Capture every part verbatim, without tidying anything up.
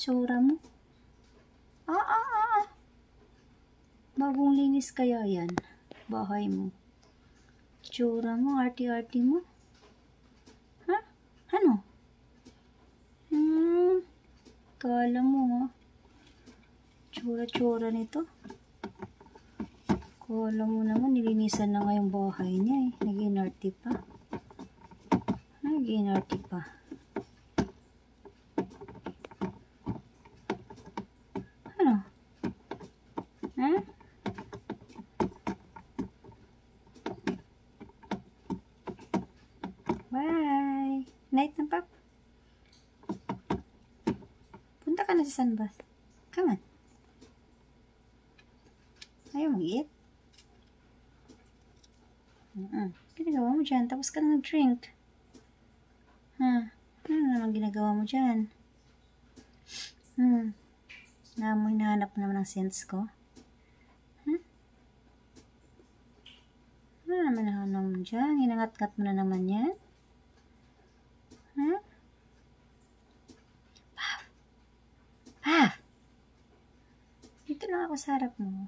Tsura mo. Ah, ah, ah, ah. Bagong linis kaya yan. Bahay mo. Tsura mo, arte-arte mo. Ha? Ano? Hmm. Kala mo, ha? Tsura-tsura nito. Kala mo naman, nilinisan na nga yung bahay niya, eh. Nag-inarte pa. Nag-inarte pa. Ano? Ha? Bye! Night na, Pap. Punta ka na sa sunbath. Come on. Ayaw mag-eat? Uh-uh. Ginagawa mo dyan. Tapos ka na nag-drink. Ha? Ano naman ginagawa mo dyan? Hmm. Na mo hinahanap naman ang sense ko? Ha? Ano naman hinahanap mo dyan? Hinangat-ngat mo na naman yan? Ha? Paf! Paf! Dito lang ako sa harap mo.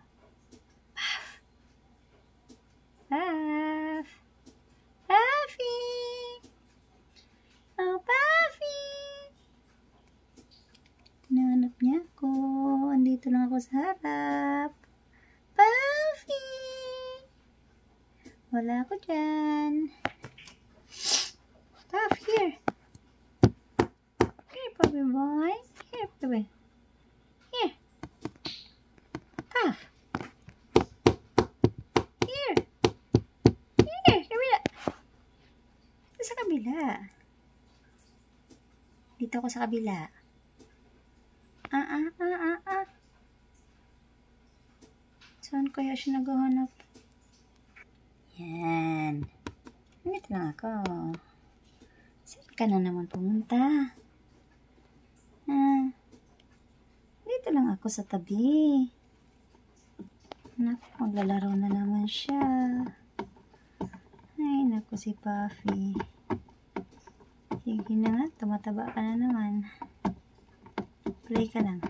Puff! Puffy! Oh, Puffy! Hinahanap niya ako. Andito lang ako sa harap. Puffy! Wala ako dyan. Puff, here. Here, Puffy boy. Here, Puffy. Here. Puff. Sa kabila. Dito ako sa kabila. Ah, ah, ah, ah, ah. Saan kaya siya naghahanap? Yan. Nandito lang ako. Saan ka na naman pumunta? Ah. Dito lang ako sa tabi. Naku, maglalaro na naman siya. Ay, naku si Puffy. Sige na nga, tumataba ka na naman. Play ka lang.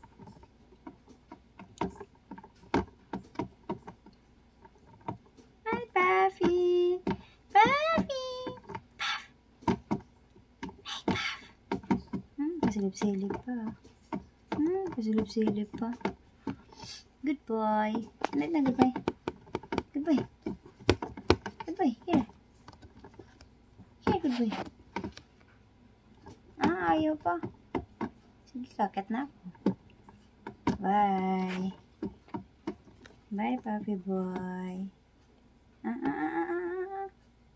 Hi, Puffy! Puffy! Puff! Hi, Puff! Hmm, pasilip-silip pa. Hmm, pasilip-silip pa. Good boy. Ano na, good boy? Good boy. Good boy, here. Here, good boy. Ah, ayaw pa. Sige, kakat na ako. Bye. Bye, Puppy boy. Ah, ah, ah, ah, ah.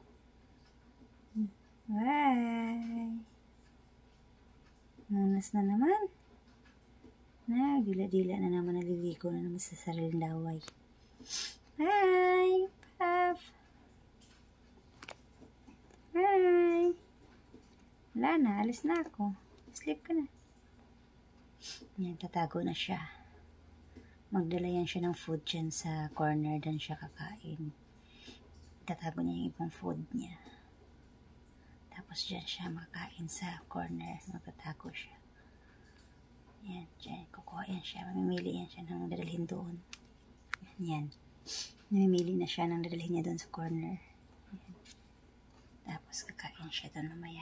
Bye. Munas na naman. Na, dila-dila na naman, naliligo na naman sa sariling laway. Bye, Puff. Bye. Wala na, alis na ako. Sleep ka na. Yan, tatago na siya. Magdala yan siya ng food dyan sa corner, dan siya kakain. Tatago niya yung ibang food niya. Tapos dyan siya makain sa corner. Magtatago siya. Yan, dyan. Kukuha yan siya. Mamimili yan siya ng dadalhin doon. Yan. Namimili na siya ng dadalhin niya doon sa corner. Yan. Tapos kakain siya doon mamaya.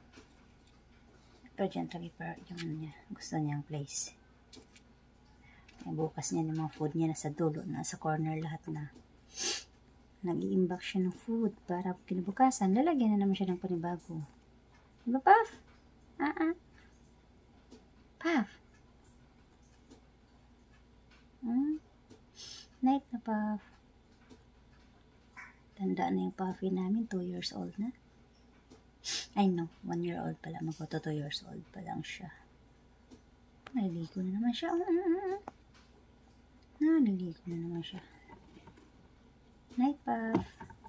Pero dyan talaga yung ano niya, gusto niyang place. Yung bukas niya ng mga food niya nasa dulo, nasa corner lahat na. Nag-i-imbak siya ng food para kinabukasan, lalagyan na naman siya ng panibago. Diba, Puff? Ah, ah. Puff. Hmm? Night na, Puff. Tanda na yung Puffy namin, two years old na. I know, one year old pala. Magpo two years old pa lang siya. Naliligo na naman siya. Naliligo na naman siya. Night, Puff.